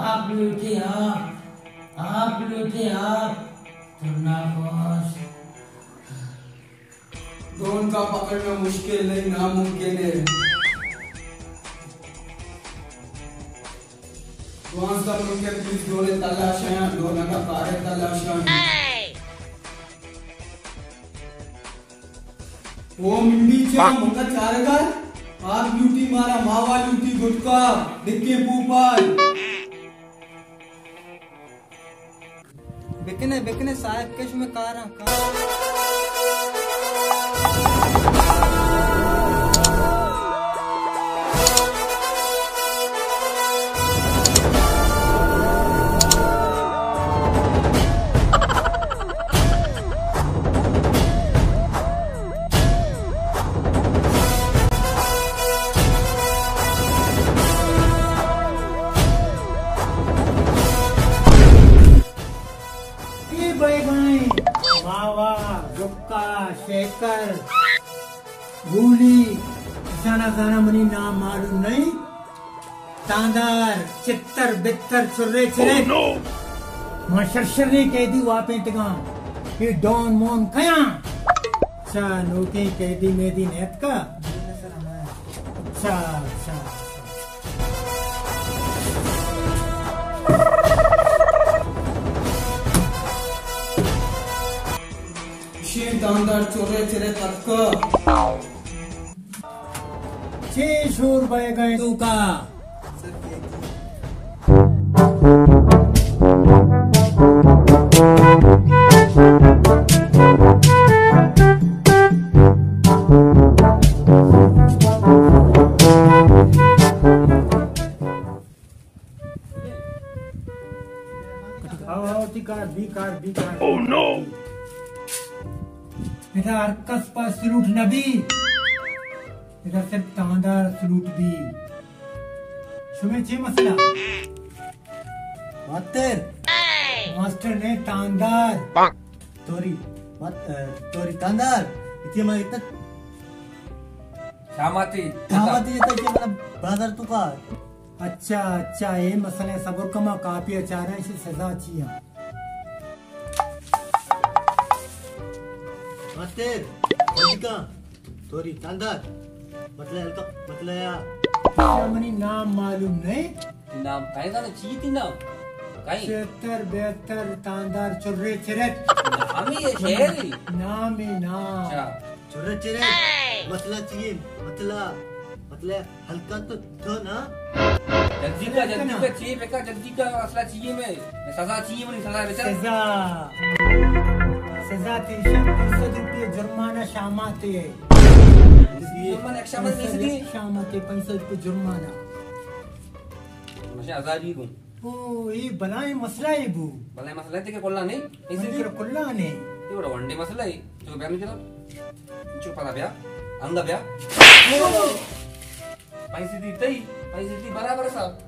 आप लूटे आप लूटे आप तुरना बॉस। डॉन का पकड़ना मुश्किल नहीं नामुमकिन है। वहाँ का मुझे प्लीज डोले तलाशा डोना का कार्य तलाशा। वो मिंडी चा मंगा चारगार आप लूटी मारा मावा लूटी गुटका दिक्के पूपाल। बिकने साहब केश में कारा मावा गुक्का शेकर भूली जाना जाना मनी नाम मालूम नहीं। तांदार चित्तर बित्तर चुर्रे चिरे मां शरशरी कहदी वापे तगा ये डॉन मोन कया चा नोटी कहदी मेदी नेत का अच्छा अच्छा दानदार चोरे चिरे तक छे शोर बह गए तू का Oh no! इधर कस्बा सलूट नबी इधर सिर्फ तांदार सलूट भी शुमे चे मसला मास्टर ने तांदार तोरी तांदार इतने मैं इतना शामाती इतना के मतलब ब्रदर तू का अच्छा अच्छा ये मसले सबर कमा काफी अचार से सजा चाहिए तोरी तांदार मतलब या मनी नाम मालूम नहीं नाम काय जाने ची ती नाम काय 72 तांदार चुर्रे चिरत आम्ही ये शेरी नाम ही नाम अच्छा चुर्रे चिरत मसला चाहिए मतलब हल्का तो ना जल्दी का चाहिए बेका जल्दी का असला चाहिए मैं सजा चाहिए मनी सजा बेचारा सजा 300 रुपये जुर्माना शामाते जुर्माना एक शामाते नहीं सदी शामाते 500 रुपये जुर्माना मुझे आजादी को ओ ये बनाए मसला है बू बनाए मसला है के कोल्ला नहीं इसी के कोल्ला नहीं ये बड़ा वनडे मसला है जो बयान करा जो पता बया अंगा बया पैसे दी बराबर साहब